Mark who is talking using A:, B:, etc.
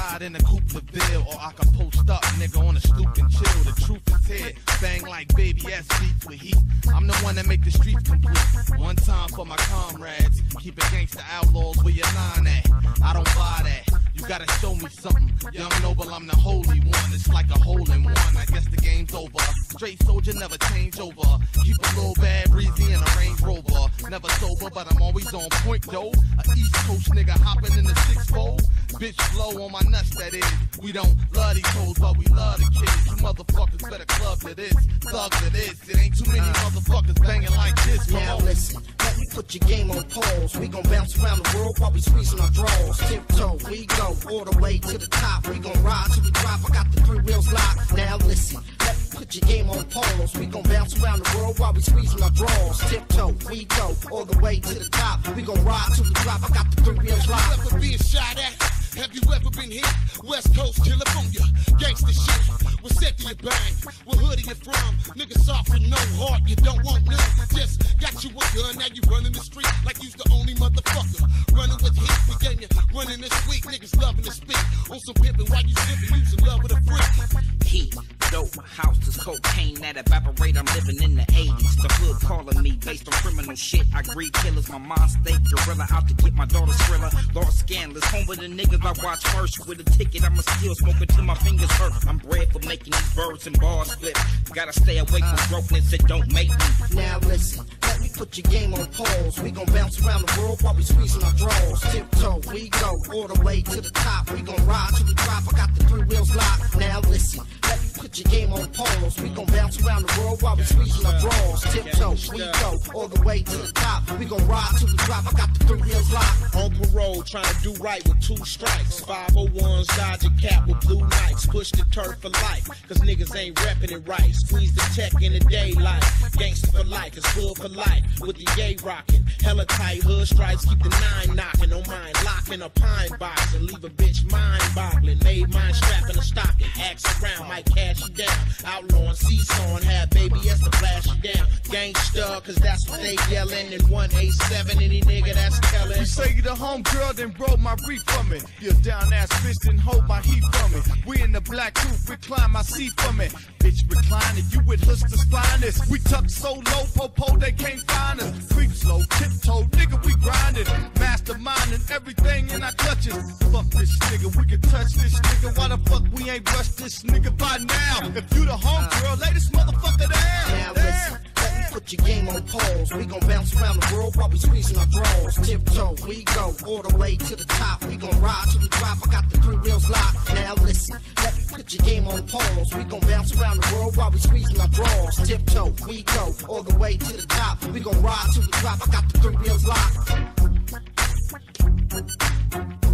A: ride in a coupe de ville, or I can post up, nigga, on a stoop and chill. The truth is here, bang like Baby S beats with heat. I'm the one that make the streets complete. One time for my comrades, keep it gangsta outlaws where your line at. I don't buy that. You gotta show me something. Young Noble, I'm the holy one. It's like a hole in one. I guess the game's over. Straight soldier, never change over. Keep a little bad breezy in a Range Rover. Never sober, but I'm always on point, though. A East Coast nigga hopping in the 6-4. Bitch blow on my nuts, that is. We don't love these hoes, but we love the kids. You motherfuckers better club to this, thug to this. It ain't too many motherfuckers banging like this.
B: Now listen, let me put your game on pause. We gon' bounce around the world while we squeezing our drawers. Tiptoe, we go all the way to the top. We gon' ride till we drop. I got the 3 wheels locked. Now listen, let me put your game on pause. We gon' bounce around the world while we squeezing our drawers. Tiptoe, we go all the way to the top. We gon' ride till we drop. I got the 3 wheels locked.
C: Have you ever been shot at? Have you ever been hit? West Coast, California, gangsta shit. What set do you bang? What hood are you from? Niggas soft with no heart, you don't want none. Just got you a gun, now you running the street like you's the only motherfucker. Running with hits, we getting you running this week. Niggas loving to speak on some pimpin' while you sippin', you in love with a freak.
D: Heat, dope, houses, cocaine that evaporate. I'm living in the 80s. The hood calling me based on criminal shit. I greet killers, my mind state gorilla out to get my daughter Skrilla. Lost scandalous, home with the niggas I watch first. With a ticket, I'ma still smoke it till my fingers hurt. I'm bred for making these birds and bars flip. Gotta stay away from brokenness, it don't make me.
B: Now listen, let me put your game on pause. We gon' bounce around the world while we squeezing our drawers. Tiptoe, we go all the way to the top. We gon' ride till we drop. I got the 3 wheels locked. Now listen, let me put your game on pause. We gon' bounce around the world while we squeezing our drawers. Tiptoe, we go all the way to the top. We gon' ride till we drop. I got the 3 wheels locked.
C: On parole, trying to do right with 2 strikes. 501s, dodge a cap with blue nights. Push the turf for life, cause niggas ain't reppin' it right. Squeeze the tech in the daylight. Gangsta for life, it's hood for life. With the yay rockin'. Hella tight hood stripes, keep the 9 knockin'. On mine, lockin' a pine box and leave a bitch mind boggling. Made mine strappin' a stocking. Axe around, might cash you down. Outlawin', seesawin', have Baby S to flash you down. Gangsta, cause that's what they yellin'. And 187, any nigga that's tellin'.
A: You say you the homegirl, then roll my reef from it. You down ass bitch, then hold my heat from it. We in the black coupe, recline my seat from it. Bitch reclining, you with hustlers finest. We tuck so low, po-po, they can't find us. Creep slow, tiptoe, nigga, we grindin'. Masterminding everything in our clutches. Fuck this nigga, we can touch this nigga. Why the fuck we ain't rushed this nigga by now? If you the homegirl, lay this motherfucker down.
B: Now listen, let me put your game on pause. We gon' bounce around the world while we squeezing our drawers. Tiptoe, we go all the way to the top. We gon' ride till we drop. I got the 3 wheels locked. Now listen, let me put your game on pause. We gon' bounce around the world while we squeezing our drawers. Tiptoe, we go all the way to the top. We gon' ride till we drop. I got the 3 wheels locked.